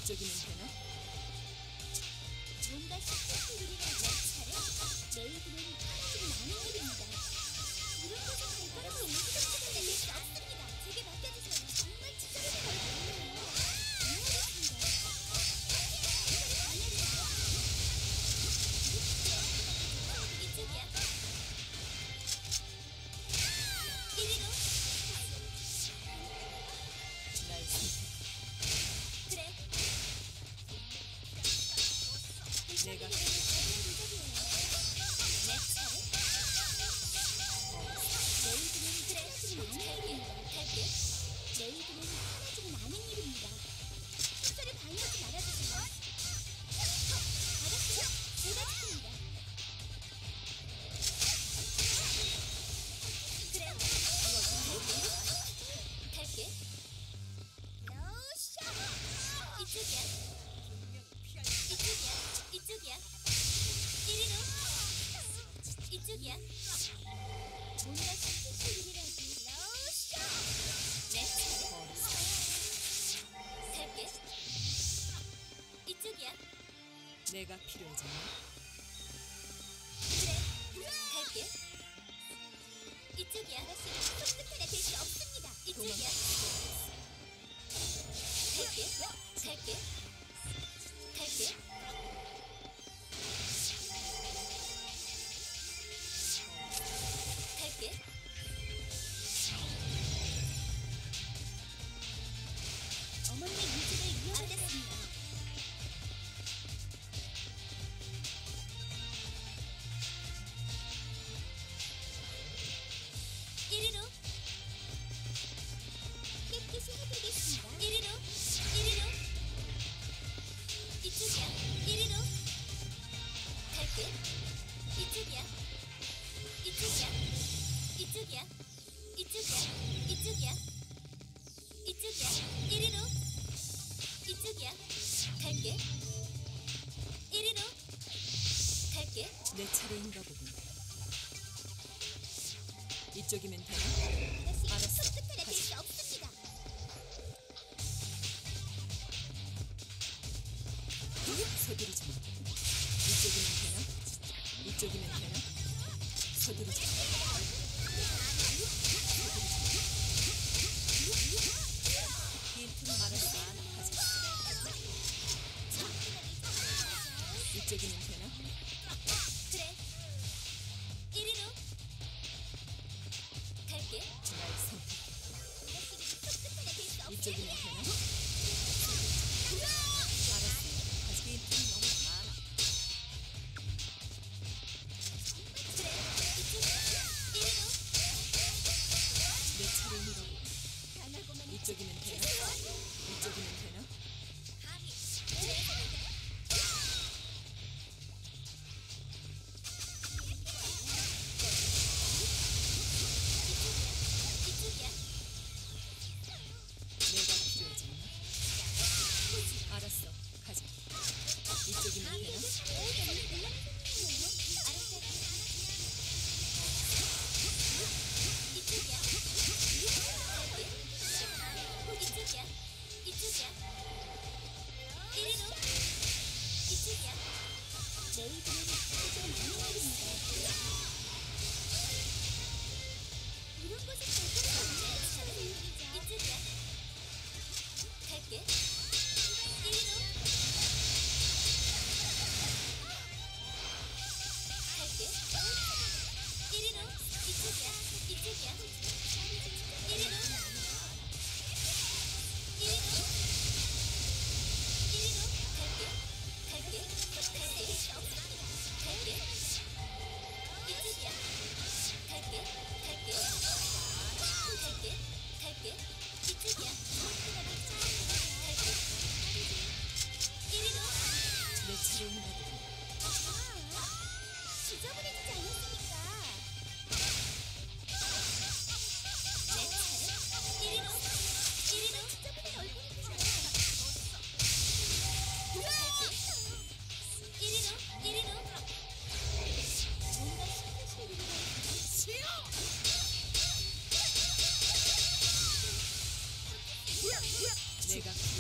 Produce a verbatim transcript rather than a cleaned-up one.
이쪽이면 되나? 뭔가 싶은 일이라 차례 내일은 하나쯤 나는 일입니다. 이런 곳에 발걸음을 옮기는 시간을 낼수 없습니다. 제게 맡겨주세요. 정말 치사를 걸 같네요. 안녕하겠습니다. 이쪽이야. 이리로. 날 선택. 그래. 내가 내 차례. 내일은 그래 하나쯤 나는 일입니다. 갈게. 내일은 하나쯤 나는 일입니다. 순서를 방해하지 말아주세요. 알았어요. 제가 지킵니다. 그래. 갈게. 갈게. 노쇼. 이쪽이야. 이쪽이야. 이쪽이야. 이리로. 이쪽이야. 뭔가 싶으신 일이라도 노쇼. 내 차례. 갈게. 이쪽이야. 내가 필요하잖아. 그래. 갈게. 이쪽이야. 손끝 하나 될 수 없습니다. 이쪽이야. 갈게. 갈게. 갈게. 갈게. 어머니의 유지를 이어가겠습니다. 이리로. 깨끗이 해드리겠습니다. 이리로. 이리로. 이쪽이야. 이리로. 갈게. 이쪽이야. 이쪽이야. 이쪽이야. 이쪽이야. 이쪽이야. 이쪽이야. 이리로. 이쪽이야. 갈게. 이리로. 갈게. 내 차례인가 보군. 이쪽이면 되나? 아가씨, 알았어. 손끝 하나 될 수 없습니다. 서두르지 마. 이쪽이면 되나? 이쪽이면 되나? 서두르지 마. 힌트는 알아서 안 하지. 이쪽이면 되나? 그래. 이리로. 갈게. 날 선택. 아가씨, 손끝 하나 될 수 없습니다. 이쪽이면 되나? 알았어. 아직 힌트는 너무 많아. 그래. 이쪽이야. 이리로. 내 차례인가 변하고만 이쪽이면 되나? 이쪽이면 되나? 감히. 그래. 이쪽이야. 내가 필요하지 않나? 알았어. 가자. 이쪽이면 되나? 이쪽이야. 이쪽이야. 이쪽이야. 이리로. 이쪽이야. 내일은 가장 많은 날입니다. 이런 곳에 갈거리 없네. 이쪽이야. 갈게. 이리로. 갈게. 이리로. 이쪽이야. 이쪽이야. 이리로. 이리로. 이리로. 갈게. 갈게. 갈게. 갈게. 이쪽이야. 갈게. 갈게. 갈게. 갈게. 이쪽이야. 갈게. 이리로. 내 차례인가 보군. 지저분해지지 않았으니까. 내 차례. 이리로. 이리로. 지저분한 얼굴이구나. 갈게. 이리로. 이리로. 뭔가 싶으신 일이라. 내가